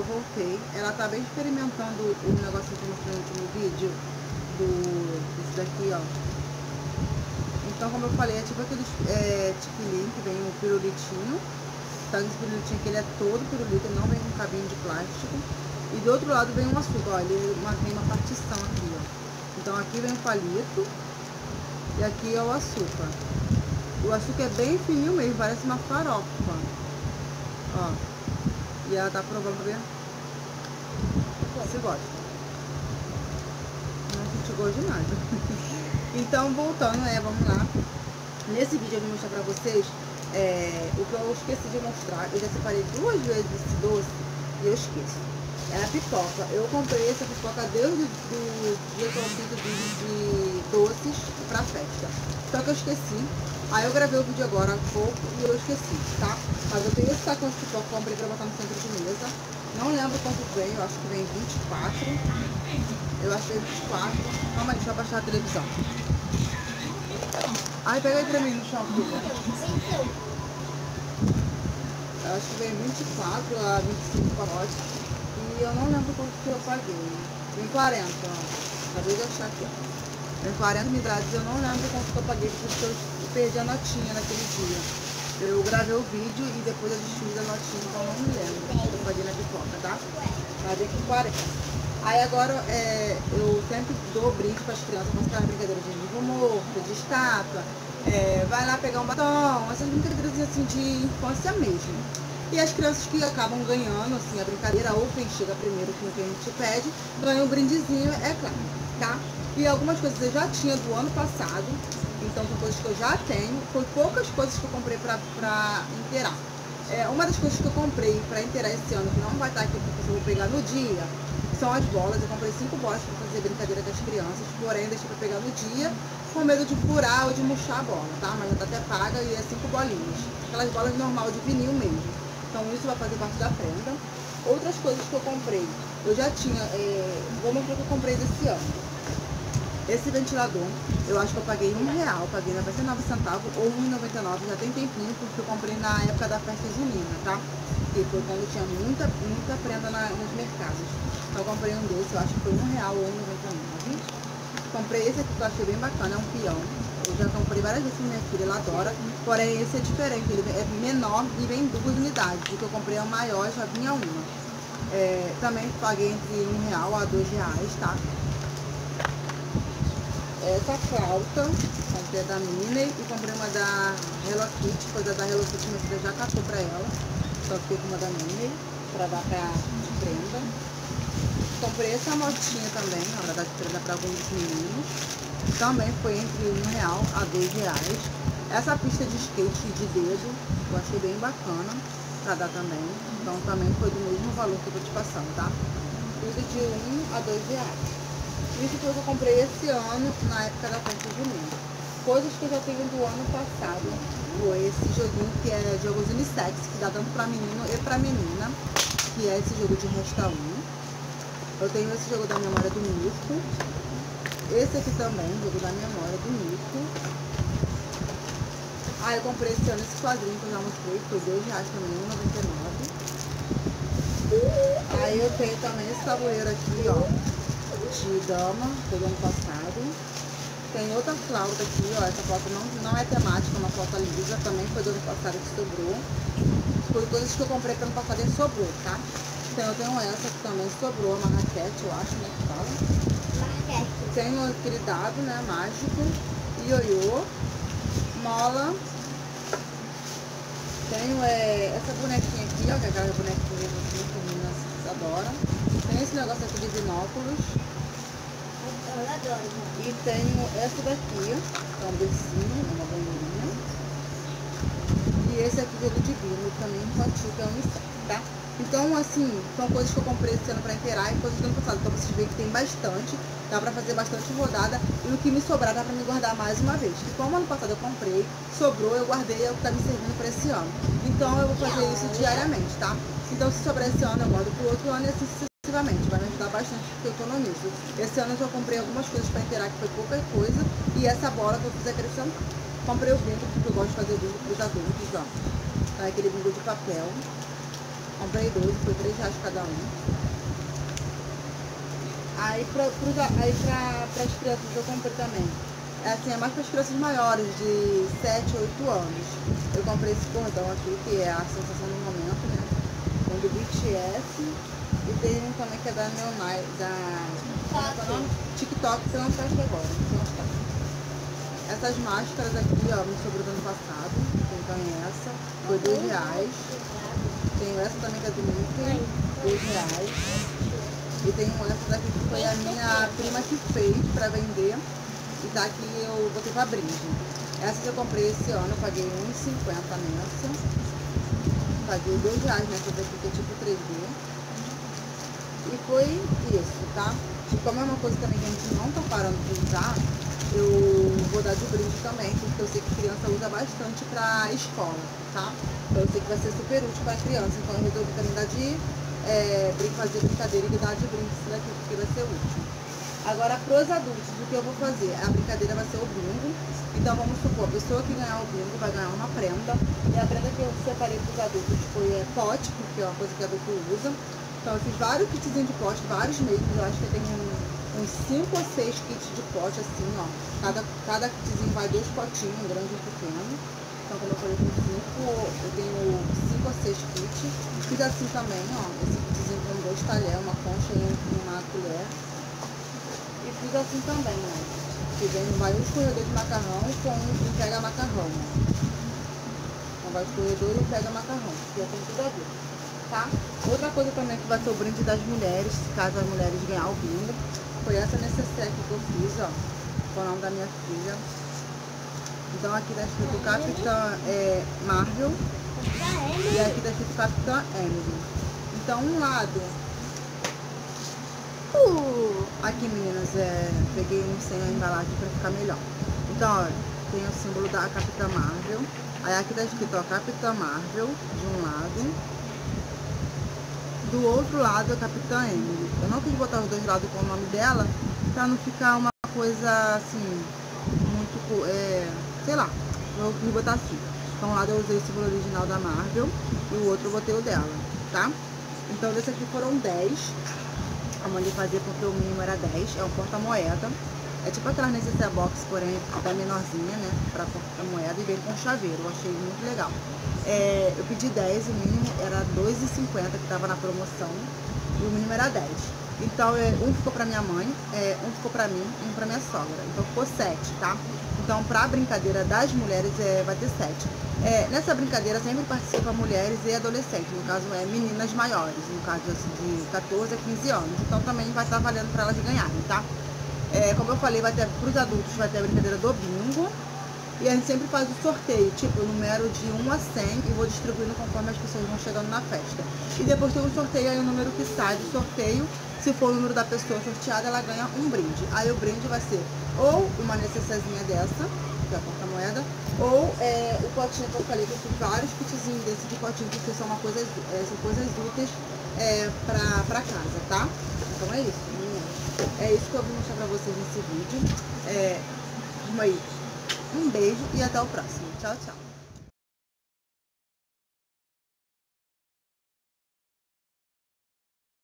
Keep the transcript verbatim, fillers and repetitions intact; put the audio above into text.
voltei. Ela tá bem experimentando o negócio que eu mostrei no último vídeo. Do, desse daqui, ó. Então, como eu falei, é tipo aquele é, tiquilim que vem um pirulitinho. Tá, esse pirulitinho aqui, ele é todo pirulito, ele não vem com cabinho de plástico. E do outro lado vem um açúcar, ó, ele uma, tem uma partição aqui, ó. Então aqui vem o palito e aqui é o açúcar. O açúcar é bem fininho mesmo, parece uma farofa. Ó. E ela tá provando pra ver se gosta. Não senti gosto de nada. Então, voltando, né, vamos lá. Nesse vídeo eu vou mostrar pra vocês é, o que eu esqueci de mostrar. Eu já separei duas vezes esse doce e eu esqueço. É a pipoca. Eu comprei essa pipoca desde o dia que eu fiz o vídeo de doces pra festa. Só que eu esqueci. Aí eu gravei o vídeo agora há pouco e eu esqueci, tá? Mas eu tenho esse sacão de pipoca que eu comprei pra botar no centro de mesa. Não lembro quanto vem, eu acho que vem vinte e quatro. Eu acho que vem vinte e quatro. Calma aí, deixa eu abaixar a televisão. Ai, pega aí pra mim no chão, filha. Eu acho que vem vinte e quatro a vinte e cinco pacotes. E eu não lembro quanto que eu paguei. Vem quarenta, ó. Acabei de achar aqui, ó. Vem quarenta unidades, eu não lembro quanto que eu paguei, porque eu perdi a notinha naquele dia. Eu gravei o vídeo e depois eu desfiz a notinha, então eu não me lembro quanto eu paguei na pipoca, tá? Mas vem com quarenta. Aí agora é, eu sempre dou brinde para as crianças, faço aquela brincadeira de livro morto, de estátua, é, vai lá pegar um batom, essas brincadeiras assim de infância mesmo. E as crianças que acabam ganhando assim a brincadeira, ou quem chega primeiro com o que a gente pede, ganha um brindezinho, é claro, tá? E algumas coisas eu já tinha do ano passado, então são coisas que eu já tenho, foi poucas coisas que eu comprei pra, pra inteirar. É, uma das coisas que eu comprei pra inteirar esse ano, que não vai estar aqui porque eu vou pegar no dia, são as bolas. Eu comprei cinco bolas para fazer brincadeira com as crianças, porém deixei para pegar no dia, com medo de furar ou de murchar a bola, tá? Mas já tá até paga e é cinco bolinhas. Aquelas bolas normal de vinil mesmo. Então isso vai fazer parte da prenda. Outras coisas que eu comprei, eu já tinha, é, vou mostrar o que eu comprei desse ano. Esse ventilador, eu acho que eu paguei um real, paguei noventa e nove centavos ou um real e noventa e nove, já tem tempinho, porque eu comprei na época da festa junina, tá? Que foi quando tinha muita, muita prenda na, nos mercados. Então eu comprei um desse, eu acho que foi um real ou um real e noventa e nove. Comprei esse aqui que eu achei bem bacana, é um peão. Eu já comprei várias vezes com minha filha, ela adora. Porém esse é diferente, ele é menor e vem em duas unidades. O que eu comprei é o maior, já vinha uma. É, também paguei entre um real a dois reais, tá? Essa flauta, comprei da Minnie e comprei uma da Hello Kitty, coisa da Hello Kitty, minha filha já catou pra ela. Só fiquei com uma da Minnie, pra dar pra de prenda. Comprei essa motinha também, pra dar de prenda pra alguns meninos. Também foi entre um real a dois reais. Essa pista de skate de dedo, eu achei bem bacana pra dar também. Então também foi do mesmo valor que eu tô te passando, tá? Tudo de um a dois reais. Isso foi o que eu comprei esse ano, na época da festa junina. Coisas que eu já tenho do ano passado. Foi esse joguinho que é jogos unissex, que dá tanto pra menino e pra menina. Que é esse jogo de Resta um. Eu tenho esse jogo da memória do Mico. Esse aqui também, jogo da memória do Mico. Ah, eu comprei esse ano esse quadrinho que eu já mostrei, que foi dois reais também, um real e noventa e nove. Aí eu tenho também esse tabuleiro aqui, ó, de dama, foi do ano passado. Tem outra flauta aqui, ó, essa flauta não, não é temática, é uma flauta lisa, também foi do ano passado que sobrou. Foi coisas que eu comprei para ano passado e sobrou, tá? Então eu tenho essa que também sobrou, uma raquete, eu acho, né, que fala. Raquete. Tenho aquele dado, né, mágico, ioiô, mola. Tenho é, essa bonequinha aqui, ó, que é aquela bonequinha assim, que as meninas adoram. Tem esse negócio aqui de binóculos. Eu adoro. E tenho essa daqui, que é um bercinho, uma banheirinha. E esse aqui, jogo de bingo, também infantil, que é unissex, tá? Então, assim, são coisas que eu comprei esse ano pra inteirar e coisas do ano passado. Então, vocês veem que tem bastante, dá pra fazer bastante rodada. E o que me sobrar dá pra me guardar mais uma vez. E como ano passado eu comprei, sobrou, eu guardei, é o que tá me servindo pra esse ano. Então, eu vou fazer isso diariamente, tá? Então, se sobrar esse ano, eu guardo pro outro ano e assim sucessivamente. Vai me ajudar bastante porque eu economizo. Esse ano eu já comprei algumas coisas pra inteirar, que foi pouca coisa. E essa bola que eu fiz acrescentar. Comprei o bingo, porque eu gosto de fazer o bingo pros adultos, ó. Tá? Aquele bingo de papel. Comprei doze, foi três reais cada um. Aí pra, pros, aí pra, pras crianças eu comprei também. É assim, é mais para as crianças maiores, de sete, oito anos. Eu comprei esse cordão aqui, que é a sensação do momento, né? Tem do B T S e tem um também que é da Neonai, da TikTok. TikTok, que eu não sei aqui agora, não sei onde tá. Essas máscaras aqui, ó, me sobrou do ano passado. Então é essa, foi dois reais. Tenho essa também que é do Mickey, dois reais. E tenho essa daqui que foi a minha prima que fez pra vender. E tá aqui, eu botei pra brinde. Essas eu comprei esse ano, eu paguei um real e cinquenta nessa. Paguei dois reais nessa daqui, que é tipo três D. E foi isso, tá? E como é uma coisa também que a gente não tá parando de usar, eu vou dar de brinde também, porque eu sei que criança usa bastante pra escola, tá? Então eu sei que vai ser super útil pra criança, então eu resolvi também dar de é, fazer brincadeira e dar de brinde isso daqui, porque vai ser útil. Agora, pros adultos, o que eu vou fazer? A brincadeira vai ser o bingo. Então vamos supor, a pessoa que ganhar o bingo vai ganhar uma prenda. E a prenda que eu separei pros adultos foi é, pote, porque é uma coisa que adulto usa. Então eu fiz vários kitzinhos de pote, vários mesmo. Eu acho que tem um, uns cinco ou seis kits de pote, assim, ó. Cada, cada kitzinho vai dois potinhos, um grande e um pequeno. Então, como eu falei, com cinco, eu tenho cinco ou seis kits. Fiz assim também, ó. Esse kitzinho com dois talheres, uma concha e uma colher. E fiz assim também, ó. Que vem, vai um escorredor de macarrão com um pega macarrão. Então vai o escorredor e um pega macarrão. Que já tem tudo a ver. Tá? Outra coisa também que vai ser o brinde das mulheres, caso as mulheres ganhar o bingo, foi essa necessaire que eu fiz, ó, com o nome da minha filha. Então aqui tá escrito Capitã é, Marvel e aqui tá escrito Capitã Emily. Então um lado, uh, aqui meninas, é, peguei um sem a embalagem pra ficar melhor. Então ó, tem o símbolo da Capitã Marvel, aí aqui tá escrito ó, Capitã Marvel de um lado. Do outro lado é a Capitã Emily. Eu não quis botar os dois lados com o nome dela pra não ficar uma coisa assim, muito, é, sei lá, eu quis botar assim. Então um lado eu usei o símbolo original da Marvel e o outro eu botei o dela, tá? Então desse aqui foram dez. Eu mandei fazer porque o mínimo era dez, é um porta-moeda. É tipo aquela necessaire box, porém da menorzinha, né, pra porta-moeda e vem com chaveiro, eu achei muito legal. É, eu pedi dez, o mínimo era dois reais e cinquenta que tava na promoção e o mínimo era dez. Então é, um ficou pra minha mãe, é, um ficou pra mim e um pra minha sogra. Então ficou sete, tá? Então pra brincadeira das mulheres é, vai ter sete. É, nessa brincadeira sempre participa mulheres e adolescentes, no caso é meninas maiores, no caso assim, de quatorze a quinze anos. Então também vai estar valendo pra elas ganharem, tá? É, como eu falei, vai ter pros adultos vai ter a brincadeira do bingo. E a gente sempre faz o sorteio, tipo, eu numero de um a cem e vou distribuindo conforme as pessoas vão chegando na festa. E depois tem um sorteio, aí o número que sai do sorteio, se for o número da pessoa sorteada, ela ganha um brinde. Aí o brinde vai ser ou uma necessairezinha dessa, que é a porta-moeda, ou é, o potinho que eu falei, que eu fiz vários kitzinhos desses de potinho, porque são, uma coisa, é, são coisas úteis é, pra, pra casa, tá? Então é isso, meninas. É isso que eu vou mostrar pra vocês nesse vídeo. É, uma aí. Um beijo e até o próximo. Tchau, tchau.